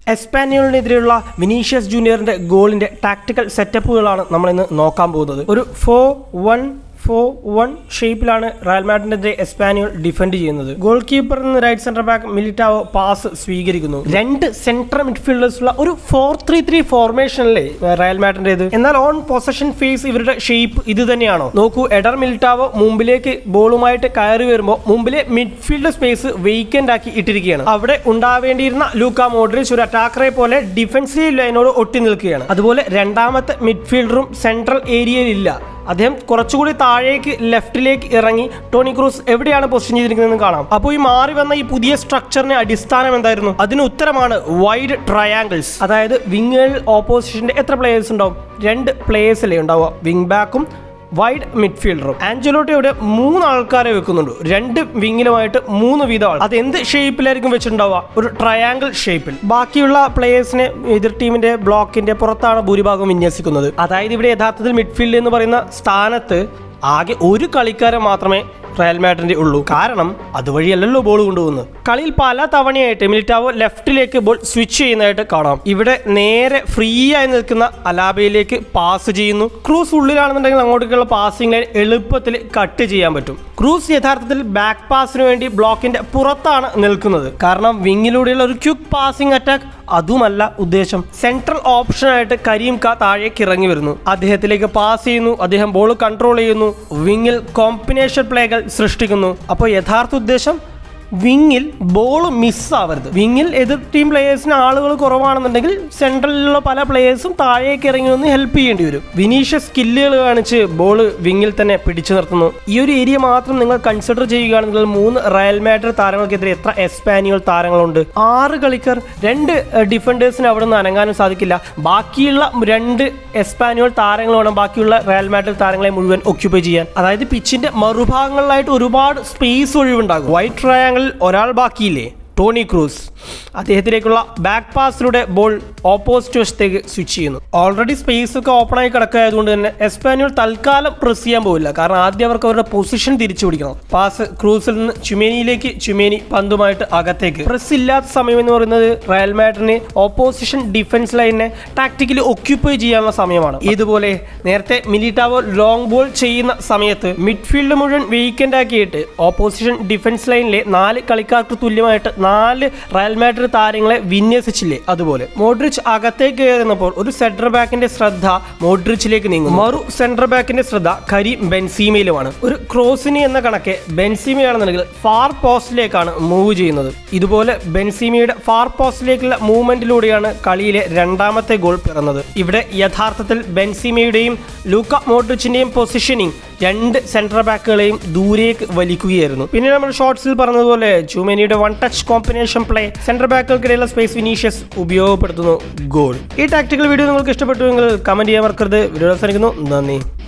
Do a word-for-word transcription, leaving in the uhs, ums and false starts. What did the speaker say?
എസ്പാനിയോളിനെതിരെയുള്ള Vinicius ജൂനിയറിന്റെ ഗോളിന്റെ tactical സെറ്റപ്പുകളാണ് നമ്മൾ ഇന്ന് നോക്കാൻ പോകുന്നത്. ഒരു ഫോർ വൺ ഫോർ വൺ ഷേപ്പിലാണ് റയൽ മാഡ്രിഡിനെതിരെ എസ്പാനിയോൾ ഡിഫെൻഡ് ചെയ്യുന്നത്. ഗോൾ കീപ്പറിൽ നിന്ന് right centre back Militao pass സ്വീകരിക്കുന്നു. രണ്ട് സെൻട്രൽ മിഡ്ഫീൽഡേഴ്സ് ഉള്ള ഒരു ഫോർ ത്രീ ത്രീ ഫോർമേഷനിലെ റയൽ മാഡ്രിഡിന്റേത്. എന്നാൽ ഓൺ പൊസഷൻ ഫേസ് ഇവരുടെ ഷേപ്പ് ഇത് തന്നെയാണോ? നോക്കൂ, എഡർ മിലിറ്റാവോ മുമ്പിലേക്ക് ബോളുമായിട്ട് കയറി വരുമ്പോൾ മുമ്പിലെ മിഡ്ഫീൽഡ് സ്പേസ് വേക്കന്റ് ആക്കി ഇട്ടിരിക്കുകയാണ്. അവിടെ ഉണ്ടാവേണ്ടിയിരുന്ന ലൂക്ക മോഡ്രിച്ച് ഒരു അറ്റാക്കറെ പോലെ ഡിഫൻസീവ് ലൈനോട് ഒട്ടി നിൽക്കുകയാണ്. അതുപോലെ രണ്ടാമത്തെ മിഡ്ഫീൽഡറും സെൻട്രൽ ഏരിയയിൽ ഇല്ല. അദ്ദേഹം കുറച്ചുകൂടി താഴേക്ക് ലെഫ്റ്റിലേക്ക് ഇറങ്ങി ടോണി ക്രൂസ് എവിടെയാണ് പൊസിഷൻ ചെയ്തിരിക്കുന്നതെന്ന് കാണാം. അപ്പോൾ ഈ മാറി വന്ന ഈ പുതിയ സ്ട്രക്ചറിന്റെ അടിസ്ഥാനം എന്തായിരുന്നു? അതിന് ഉത്തരമാണ് വൈഡ് ട്രയാങ്കിൾസ്. അതായത് വിങ്ങുകളിൽ ഓപ്പോസിഷന്റെ എത്ര പ്ലേയേഴ്സ് ഉണ്ടാവും? രണ്ട് പ്ലേയേഴ്സല്ലേ ഉണ്ടാവുക, വിങ് ബാക്കും വൈഡ് മിഡ്ഫീൽഡറും. ആഞ്ചലോട്ടിയുടെ മൂന്ന് ആൾക്കാരെ വെക്കുന്നുണ്ട്, രണ്ട് വിങ്ങിലുമായിട്ട് മൂന്ന് വീതം. അത് എന്ത് ഷേപ്പിലായിരിക്കും വെച്ചിട്ടുണ്ടാവുക? ഒരു ട്രയാങ്കിൾ ഷേപ്പിൽ. ബാക്കിയുള്ള പ്ലേയേഴ്സിനെ എതിർ ടീമിന്റെ ബ്ലോക്കിന്റെ പുറത്താണ് ഭൂരിഭാഗം വിന്യസിക്കുന്നത്. അതായത് ഇവിടെ യഥാർത്ഥത്തിൽ മിഡ്ഫീൽഡ് എന്ന് പറയുന്ന സ്ഥാനത്ത് ആകെ ഒരു കളിക്കാരൻ മാത്രമേ റയൽ മാഡ്രിഡിന്റെ ഉള്ളൂ. കാരണം അതുവഴിയല്ലല്ലോ ബോൾ കൊണ്ടുപോകുന്നത്. കളിയിൽ പല തവണയായിട്ട് മിലിറ്റാവോ ലെഫ്റ്റിലേക്ക് ബോൾ സ്വിച്ച് ചെയ്യുന്നതായിട്ട് കാണാം. ഇവിടെ നേരെ ഫ്രീ ആയി നിൽക്കുന്ന അലാബയിലേക്ക് പാസ് ചെയ്യുന്നു. ക്രൂസ് ഉള്ളിലാണെന്നുണ്ടെങ്കിൽ അങ്ങോട്ടേക്കുള്ള പാസിംഗ് ലൈൻ എളുപ്പത്തിൽ കട്ട് ചെയ്യാൻ പറ്റും. ക്രൂസ് യഥാർത്ഥത്തിൽ ബാക്ക് പാസിന് വേണ്ടി ബ്ലോക്കിന്റെ പുറത്താണ് നിൽക്കുന്നത്. കാരണം വിങ്ങിലൂടെയുള്ള ഒരു ക്വിക്ക് പാസിംഗ് അറ്റാക്ക് അതുമല്ല ഉദ്ദേശം. സെൻട്രൽ ഓപ്ഷനായിട്ട് കരീം ക താഴേക്ക് ഇറങ്ങി വരുന്നു, അദ്ദേഹത്തിലേക്ക് പാസ് ചെയ്യുന്നു, അദ്ദേഹം ബോൾ കൺട്രോൾ ചെയ്യുന്നു, വിങ്ങിൽ കോമ്പിനേഷൻ പ്ലേകൾ സൃഷ്ടിക്കുന്നു. അപ്പോൾ യഥാർത്ഥ ഉദ്ദേശം വിങ്ങിൽ ബോൾ മിസ്സാവരുത്. വിങ്ങിൽ എതിർ ടീം പ്ലേയേഴ്സിന് ആളുകൾ കുറവാണെന്നുണ്ടെങ്കിൽ സെൻട്രലിലുള്ള പല പ്ലേയേഴ്സും താഴേക്ക് ഇറങ്ങി വന്ന് ഹെൽപ്പ് ചെയ്യേണ്ടി വരും. വിനീഷ്യസ് സ്കില്ലുകൾ കാണിച്ച് ബോൾ വിങ്ങിൽ തന്നെ പിടിച്ചു നിർത്തുന്നു. ഈ ഒരു ഏരിയ മാത്രം നിങ്ങൾ കൺസിഡർ ചെയ്യുകയാണെങ്കിൽ മൂന്ന് റയൽ മാഡ്രിഡ് താരങ്ങൾക്കെതിരെ എത്ര എസ്പാനിയോൾ താരങ്ങളുണ്ട്? ആറ് കളിക്കാർ. രണ്ട് ഡിഫൻഡേഴ്സിന് അവിടെ നിന്ന് അനങ്ങാനും സാധിക്കില്ല. ബാക്കിയുള്ള രണ്ട് എസ്പാനിയോൾ താരങ്ങൾ വേണം ബാക്കിയുള്ള റയൽ മാഡ്രിഡ് താരങ്ങളെ മുഴുവൻ ഒക്യുപ്പൈ ചെയ്യാൻ. അതായത് പിച്ചിന്റെ മറുഭാഗങ്ങളിലായിട്ട് ഒരുപാട് സ്പേസ് ഒഴിവുണ്ടാകും. വൈറ്റ് ട്രയാങ്കിൾ ഒരാൾ ബാക്കിയില്ലേ, ടോണി ക്രൂസ്. അദ്ദേഹത്തിലേക്കുള്ള ബാക്ക് പാസിലൂടെ ബോൾ ഓപ്പോസിറ്റ് വശത്തേക്ക് സ്വിച്ച് ചെയ്യുന്നു. ഓൾറെഡി സ്പേസ് ഒക്കെ ഓപ്പൺ ആയി കിടക്കായതുകൊണ്ട് തന്നെ എസ്പാനിയോൾ തൽക്കാലം പ്രസ് ചെയ്യാൻ പോവില്ല. കാരണം ആദ്യം അവർക്ക് അവരുടെ പൊസിഷൻ തിരിച്ചു പിടിക്കണം. പാസ് ക്രൂസിൽ നിന്ന് ചുമേനിയിലേക്ക്, ചുമേനി പന്തുമായിട്ട് അകത്തേക്ക്. പ്രസ് ഇല്ലാത്ത സമയം എന്ന് പറയുന്നത് റയൽ മാഡ്രിഡിന് ഓപ്പോസിഷൻ ഡിഫൻസ് ലൈനിനെ ടാക്ടിക്കലി ഒക്യുപ്പൈ ചെയ്യാനുള്ള സമയമാണ്. ഇതുപോലെ നേരത്തെ മിലിറ്റാവോ ലോങ് ബോൾ ചെയ്യുന്ന സമയത്ത് മിഡ്ഫീൽഡ് മുഴുവൻ വേക്കന്റ് ആക്കിയിട്ട് ഓപ്പോസിഷൻ ഡിഫൻസ് ലൈനിലെ നാല് കളിക്കാർക്ക് തുല്യമായിട്ട് നാല് റയൽ മാഡ്രിഡ് താരങ്ങളെ വിന്യസിച്ചില്ലേ? അതുപോലെ മോഡ്രിച്ച് അകത്തേക്ക് കയറുന്നപ്പോൾ ഒരു സെന്റർ ബാക്കിന്റെ ശ്രദ്ധ മോഡ്രിച്ചിലേക്ക് നീങ്ങും, മറു സെന്റർ ബാക്കിന്റെ ശ്രദ്ധ കരീം ബെൻസീമയിലുമാണ്. ഒരു ക്രോസിനി എന്ന കണക്കെ ബെൻസീമയാണെന്നുണ്ടെങ്കിൽ ഫാർ പോസ്റ്റിലേക്കാണ് മൂവ് ചെയ്യുന്നത്. ഇതുപോലെ ബെൻസീമയുടെ ഫാർ പോസ്റ്റിലേക്കുള്ള മൂവ്മെന്റിലൂടെയാണ് കളിയിലെ രണ്ടാമത്തെ ഗോൾ പിറന്നത്. ഇവിടെ യഥാർത്ഥത്തിൽ ബെൻസീമയുടെയും ലൂക്ക മോഡ്രിച്ചിന്റെയും പൊസിഷനിങ് രണ്ട് സെൻട്രൽ ബാക്കുകളെയും ദൂരേക്ക് വലിക്കുകയായിരുന്നു. പിന്നെ നമ്മൾ ഷോർട്സിൽ പറഞ്ഞതുപോലെ ചുമേനിയുടെ one touch combination play central ബാക്കുകൾക്കിടയിലുള്ള സ്പേസ് വിനീഷ്യസ് ഉപയോഗപ്പെടുത്തുന്നു. ഗോൾ. ഈ ടാക്ടിക്കൽ വീഡിയോ നിങ്ങൾക്ക് ഇഷ്ടപ്പെട്ടുവെങ്കിൽ കമന്റ് ചെയ്യാൻ മറക്കരുത്. വീഡിയോ അവസാനിക്കുന്നു. നന്ദി.